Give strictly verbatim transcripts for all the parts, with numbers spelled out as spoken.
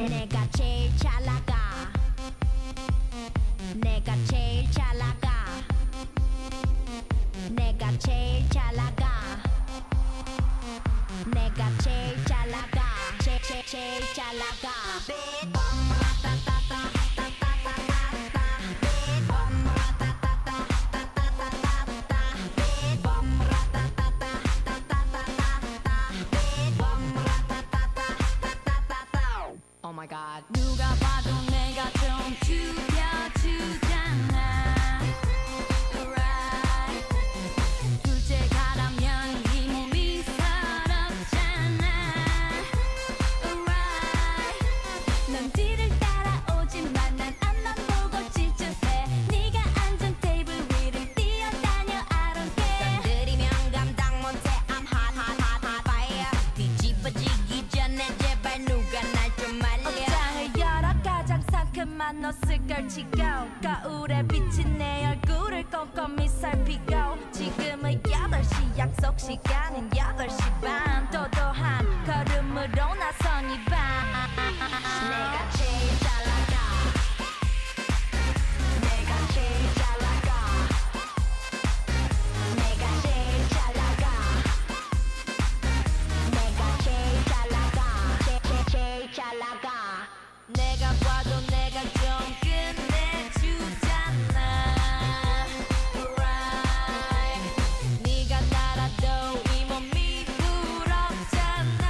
내가 제일 잘 나가. 내가 제일 잘 나가. 내가 제일 잘 나가. 내가 제일 잘 나가. 제, 제, 제일 잘 나가. Oh my god. 누가 봐도 내가 좀 죽여주잖아. Right. 둘째 가라면 이 몸이 서럽잖아. Right. 넌 뒤를 따라오지만 난 앞만 보고 질주해. 네가 앉은 테이블 위를 뛰어다녀 I don't care. 건드리면 감당 못해 I'm hot hot hot hot fire. 뒤집어지기 전에 제발 누가 날 좀 말려. 옷장을 열어 가장 상큼한 옷을 걸치고 거울에 비친 내 얼굴을 꼼꼼히 살피고 지금은 여덟 시 약속 시간은 여덟 시 반 도도한 걸음으로 나선 이 밤 내가 제일 잘 나가. 내가 제일 잘 나가. 내가 제일 잘 나가. 내가 제일 잘 나가. 제, 제, 제일 잘 나가. 내가 봐도 내가 좀 끝내주잖아. Right. 네가 날아도 이 몸이 부럽잖아.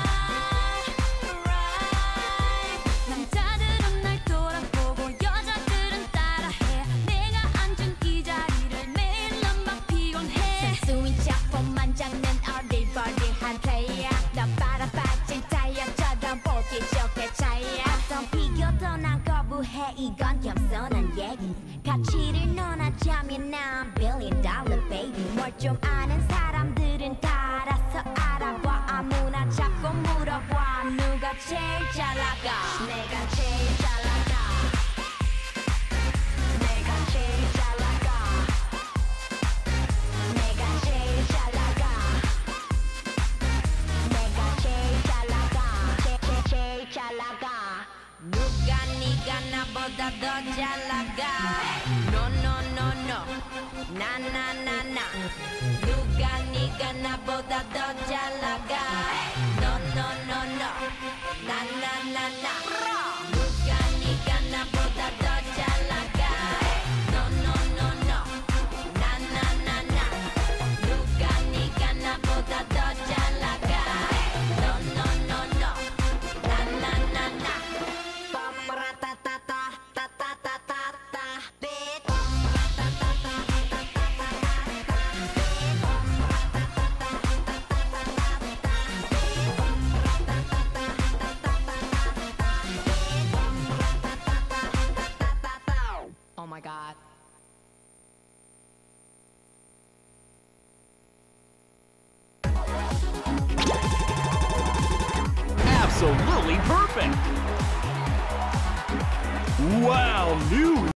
Right. 남자들은 날 돌아보고 여자들은 따라해. 내가 앉은 이 자리를 매일 난 막 피곤해. 순수인 작품만 잡는 어리버리한 플레이어. 너 빨아빠진 타이어처럼 보기 좋게 차이야. 어떤 비교도 난 거부해. 이건 겸손한 얘기. 가치를 논하자면 난 billion dollar baby. 뭘 좀 아는 사람들은 다 알아서 알아봐. 아무나 자꾸 물어봐. 누가 제일 잘 나가. 내가 제일 잘 나가. 내가 제일 잘 나가. 내가 제일 잘 나가. 내가 제일 잘 나가. 제, 제, 제일 잘 나가. 누가 네가 나보다 더 잘 나가. No no no no. 나 나 나 나. 누가 네가 나보다 더 잘 나가. No no no no. 나 나 나 나. 누가 네가 나보다 더 잘 나가. No no no no. 나 나 나 나. 누가 네가 나보다 더 잘 나가. No no no no. 나 나 나 나. 빰라따따따 따따따따따 bitch. Oh my god. Absolutely perfect! Wow, new